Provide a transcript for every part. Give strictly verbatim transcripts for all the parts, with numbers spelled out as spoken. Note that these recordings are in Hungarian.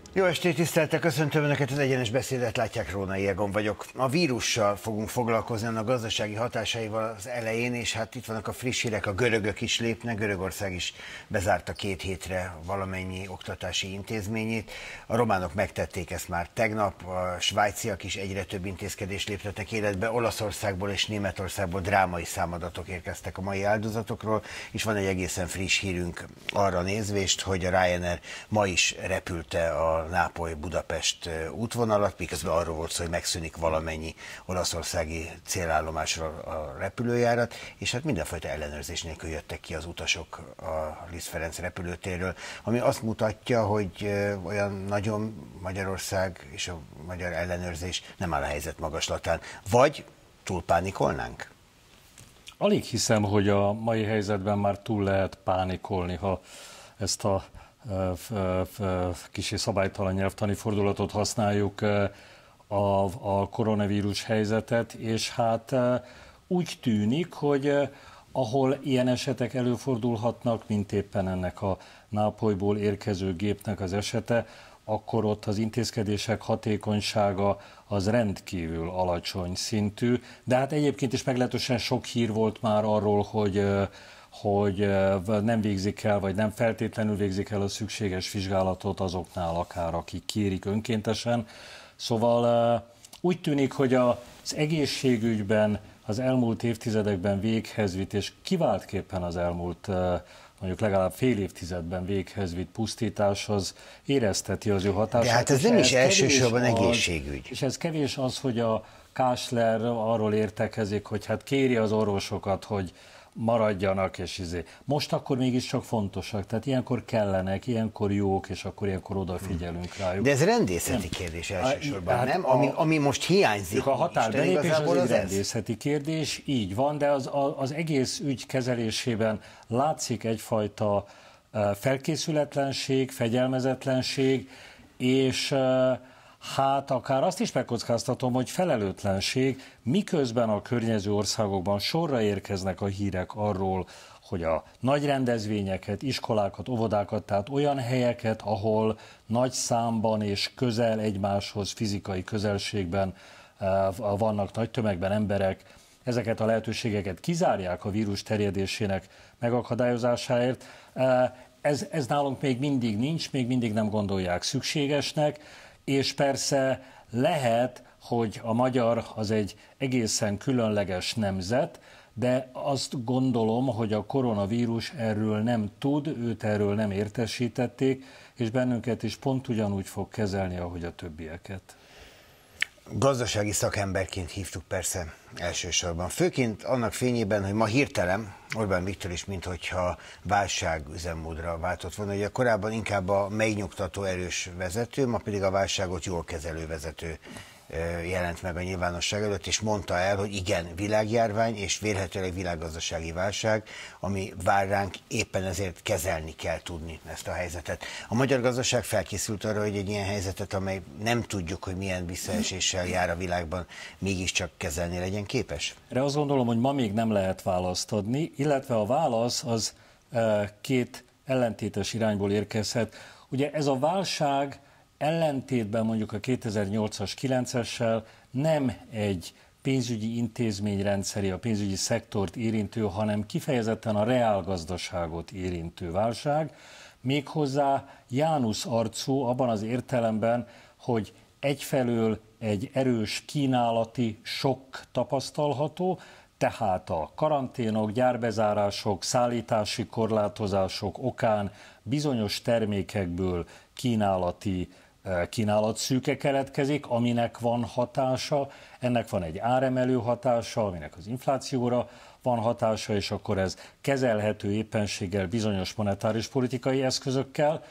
Jó estét, tiszteltek, köszöntöm Önöket, az Egyenes Beszédet látják, Rónai Egon vagyok. A vírussal fogunk foglalkozni, a gazdasági hatásaival az elején, és hát itt vannak a friss hírek, a görögök is lépnek, Görögország is bezárta két hétre valamennyi oktatási intézményét. A románok megtették ezt már tegnap, a svájciak is egyre több intézkedést léptetnek életbe, Olaszországból és Németországból drámai számadatok érkeztek a mai áldozatokról, és van egy egészen friss hírünk arra nézvést, hogy a Ryanair ma is repülte a Nápoly-Budapest útvonalat, miközben arról volt szó, hogy megszűnik valamennyi olaszországi célállomásra a repülőjárat, és hát mindenfajta ellenőrzés nélkül jöttek ki az utasok a Liszt Ferenc repülőtérről, ami azt mutatja, hogy olyan nagyon Magyarország és a magyar ellenőrzés nem áll a helyzet magaslatán. Vagy túl pánikolnánk? Alig hiszem, hogy a mai helyzetben már túl lehet pánikolni, ha ezt a kicsi szabálytalan nyelvtani fordulatot használjuk a, a koronavírus helyzetet, és hát úgy tűnik, hogy ahol ilyen esetek előfordulhatnak, mint éppen ennek a Nápolyból érkező gépnek az esete, akkor ott az intézkedések hatékonysága az rendkívül alacsony szintű, de hát egyébként is meglehetősen sok hír volt már arról, hogy hogy nem végzik el, vagy nem feltétlenül végzik el a szükséges vizsgálatot azoknál akár, akik kérik önkéntesen. Szóval úgy tűnik, hogy az egészségügyben az elmúlt évtizedekben véghez vitt, és kiváltképpen az elmúlt mondjuk legalább fél évtizedben véghez vitt pusztítás, az érezteti az ő hatását. De hát ez nem is elsősorban egészségügy. És ez kevés az, hogy a Kásler arról értekezik, hogy hát kéri az orvosokat, hogy maradjanak, és izé. Most akkor mégiscsak fontosak, tehát ilyenkor kellenek, ilyenkor jók, és akkor ilyenkor odafigyelünk rájuk. De ez rendészeti kérdés elsősorban, hát nem? Ami, ami most hiányzik. A határbelépés az egy rendészeti kérdés, így van, de az, az egész ügy kezelésében látszik egyfajta felkészületlenség, fegyelmezetlenség, és hát akár azt is megkockáztatom, hogy felelőtlenség, miközben a környező országokban sorra érkeznek a hírek arról, hogy a nagy rendezvényeket, iskolákat, óvodákat, tehát olyan helyeket, ahol nagy számban és közel egymáshoz, fizikai közelségben vannak nagy tömegben emberek, ezeket a lehetőségeket kizárják a vírus terjedésének megakadályozásáért. Ez, ez nálunk még mindig nincs, még mindig nem gondolják szükségesnek, és persze lehet, hogy a magyar az egy egészen különleges nemzet, de azt gondolom, hogy a koronavírus erről nem tud, őt erről nem értesítették, és bennünket is pont ugyanúgy fog kezelni, ahogy a többieket. Gazdasági szakemberként hívtuk persze elsősorban. Főként annak fényében, hogy ma hirtelen Orbán Viktor is minthogyha válság üzemmódra váltott volna. Ugye korábban inkább a megnyugtató erős vezető, ma pedig a válságot jól kezelő vezető jelent meg a nyilvánosság előtt, és mondta el, hogy igen, világjárvány és vélhetőleg világgazdasági válság, ami vár ránk, éppen ezért kezelni kell tudni ezt a helyzetet. A magyar gazdaság felkészült arra, hogy egy ilyen helyzetet, amely nem tudjuk, hogy milyen visszaeséssel jár a világban, mégiscsak kezelni legyen képes? Erre azt gondolom, hogy ma még nem lehet választ adni, illetve a válasz az két ellentétes irányból érkezhet. Ugye ez a válság ellentétben mondjuk a kétezer-nyolcas kilencessel nem egy pénzügyi intézményrendszeri, a pénzügyi szektort érintő, hanem kifejezetten a reálgazdaságot érintő válság, méghozzá Jánusz arcú abban az értelemben, hogy egyfelől egy erős kínálati sokk tapasztalható, tehát a karanténok, gyárbezárások, szállítási korlátozások okán bizonyos termékekből kínálati kínálatszűke keletkezik, aminek van hatása, ennek van egy áremelő hatása, aminek az inflációra van hatása, és akkor ez kezelhető éppenséggel bizonyos monetáris politikai eszközökkel.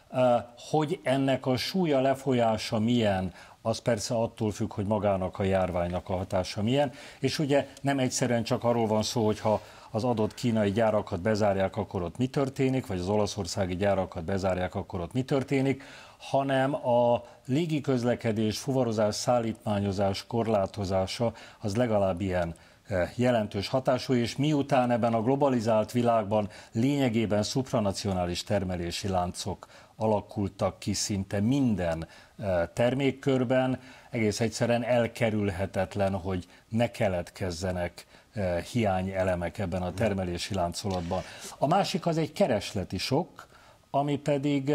Hogy ennek a súlya, lefolyása milyen, az persze attól függ, hogy magának a járványnak a hatása milyen, és ugye nem egyszerűen csak arról van szó, hogy ha az adott kínai gyárakat bezárják, akkor ott mi történik, vagy az olaszországi gyárakat bezárják, akkor ott mi történik, hanem a légiközlekedés, fuvarozás, szállítmányozás korlátozása az legalább ilyen jelentős hatású, és miután ebben a globalizált világban lényegében szupranacionális termelési láncok alakultak ki szinte minden termékkörben. Egész egyszerűen elkerülhetetlen, hogy ne keletkezzenek hiányelemek ebben a termelési láncolatban. A másik az egy keresleti sokk, ami pedig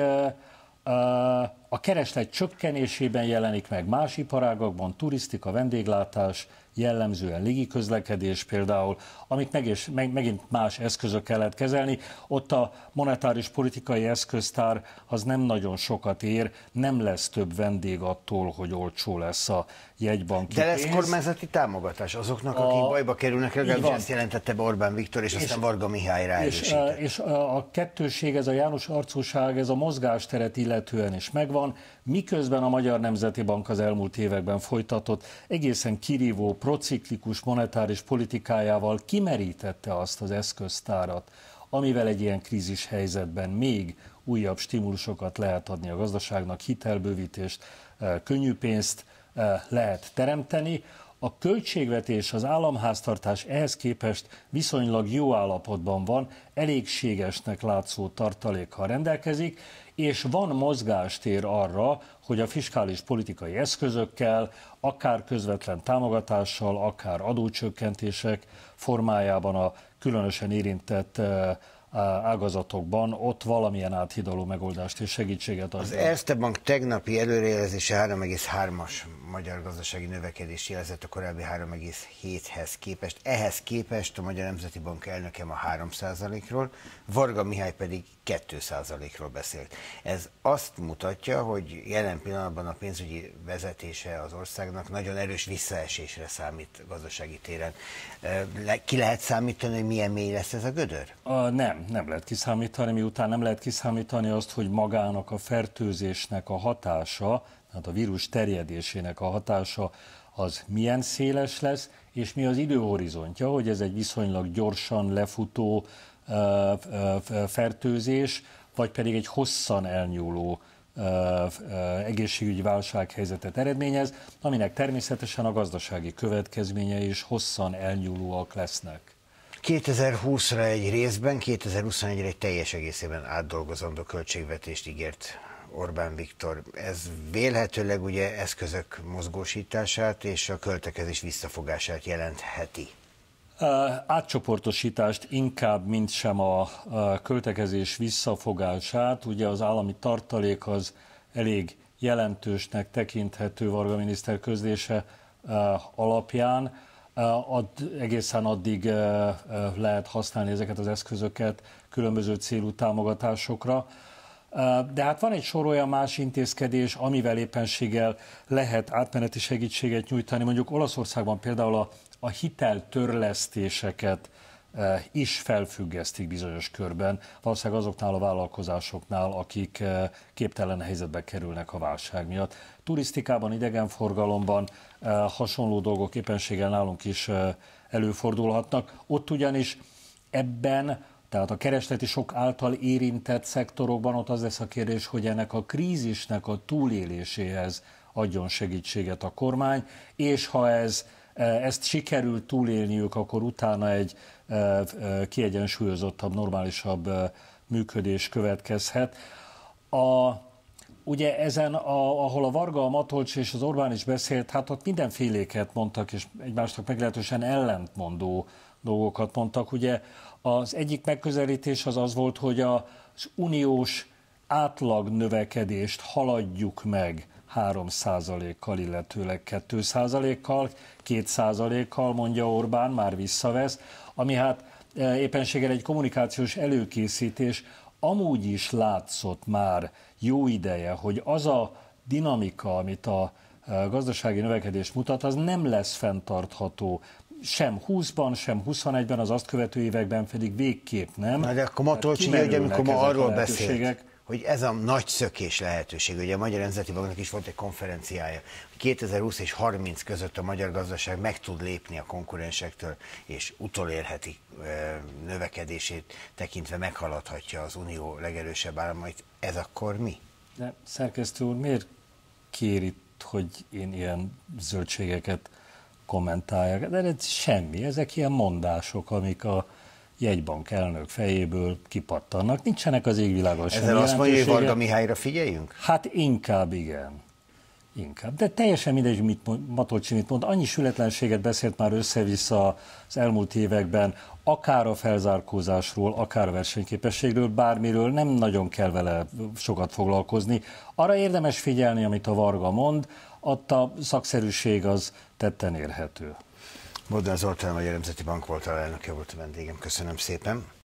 a kereslet csökkenésében jelenik meg más iparágakban, turisztika, vendéglátás, jellemzően légiközlekedés például, amit meg és, meg, megint más eszközökkel lehet kezelni. Ott a monetáris politikai eszköztár az nem nagyon sokat ér, nem lesz több vendég attól, hogy olcsó lesz a jegybanki De lesz pénz. kormányzati támogatás azoknak, akik a... bajba kerülnek, legalábbis ezt jelentette be Orbán Viktor, és, és aztán Varga Mihály ráerősített. És, és a kettősség, ez a János arcúság, ez a mozgásteret illetően is megvan, miközben a Magyar Nemzeti Bank az elmúlt években folytatott egészen kirívó, prociklikus monetáris politikájával kimerítette azt az eszköztárat, amivel egy ilyen krízis helyzetben még újabb stimulusokat lehet adni a gazdaságnak, hitelbővítést, könnyű pénzt lehet teremteni. A költségvetés, az államháztartás ehhez képest viszonylag jó állapotban van, elégségesnek látszó tartalékkal rendelkezik, és van mozgástér arra, hogy a fiskális politikai eszközökkel, akár közvetlen támogatással, akár adócsökkentések formájában a különösen érintett ágazatokban ott valamilyen áthidaló megoldást és segítséget adni. Az Erste Bank tegnapi előrejelzése három egész hármas magyar gazdasági növekedés jelzett a korábbi három egész héthez képest. Ehhez képest a Magyar Nemzeti Bank elnöke ma három százalékról, Varga Mihály pedig két százalékról beszélt. Ez azt mutatja, hogy jelen pillanatban a pénzügyi vezetése az országnak nagyon erős visszaesésre számít gazdasági téren. Ki lehet számítani, hogy milyen mély lesz ez a gödör? A, nem, nem lehet kiszámítani, miután nem lehet kiszámítani azt, hogy magának a fertőzésnek a hatása, tehát a vírus terjedésének a hatása az milyen széles lesz, és mi az időhorizontja, hogy ez egy viszonylag gyorsan lefutó uh, uh, fertőzés, vagy pedig egy hosszan elnyúló uh, uh, egészségügyi válsághelyzetet eredményez, aminek természetesen a gazdasági következményei is hosszan elnyúlóak lesznek. kétezer-húszra egy részben, kétezer-huszonegyre egy teljes egészében átdolgozandó költségvetést ígért Orbán Viktor. Ez vélhetőleg ugye eszközök mozgósítását és a költekezés visszafogását jelentheti. Átcsoportosítást inkább, mint sem a költekezés visszafogását. Ugye az állami tartalék az elég jelentősnek tekinthető Varga miniszter közlése alapján. Ad, egészen addig lehet használni ezeket az eszközöket különböző célú támogatásokra. De hát van egy sor olyan más intézkedés, amivel éppenséggel lehet átmeneti segítséget nyújtani. Mondjuk Olaszországban például a, a hiteltörlesztéseket is felfüggesztik bizonyos körben, valószínűleg azoknál a vállalkozásoknál, akik képtelen helyzetbe kerülnek a válság miatt. Turisztikában, idegenforgalomban hasonló dolgok éppenséggel nálunk is előfordulhatnak. Ott ugyanis ebben, tehát a keresleti sok által érintett szektorokban ott az lesz a kérdés, hogy ennek a krízisnek a túléléséhez adjon segítséget a kormány, és ha ez, ezt sikerül túlélniük, akkor utána egy kiegyensúlyozottabb, normálisabb működés következhet. A, ugye ezen, a, ahol a Varga, a Matolcs és az Orbán is beszélt, hát ott mindenféléket mondtak, és egymásnak meglehetősen ellentmondó dolgokat mondtak. Ugye az egyik megközelítés az az volt, hogy az uniós átlag növekedést haladjuk meg három százalékkal, illetőleg két százalékkal, két százalékkal, mondja Orbán, már visszavesz, ami hát éppenséggel egy kommunikációs előkészítés. Amúgy is látszott már jó ideje, hogy az a dinamika, amit a gazdasági növekedés mutat, az nem lesz fenntartható. Sem húszban, sem huszonegyben, az azt követő években pedig végképp nem. Na de akkor Matolcsi, hogy amikor ma arról beszélt, hogy ez a nagy szökés lehetőség, ugye a Magyar Nemzeti Banknak is volt egy konferenciája, hogy kétezer-húsz és harminc között a magyar gazdaság meg tud lépni a konkurensektől, és utolérheti növekedését tekintve meghaladhatja az unió legerősebb államait. Ez akkor mi? De szerkesztő úr, miért kér itt, hogy én ilyen zöldségeket kommentáljak? De ez semmi, ezek ilyen mondások, amik a jegybank elnök fejéből kipattannak. Nincsenek az égvilágon sem Ezzel azt mondja, hogy jelentősége. Varga Mihályra figyeljünk? Hát inkább igen. Inkább. De teljesen mindegy, mit mond, Matolcsi mit mond. Annyi sületlenséget beszélt már össze-vissza az elmúlt években, akár a felzárkózásról, akár a versenyképességről, bármiről, nem nagyon kell vele sokat foglalkozni. Arra érdemes figyelni, amit a Varga mond, ott a szakszerűség az tetten érhető. Bodnár Zoltán, a Magyar Nemzeti Bank volt alelnöke, volt a vendégem. Köszönöm szépen.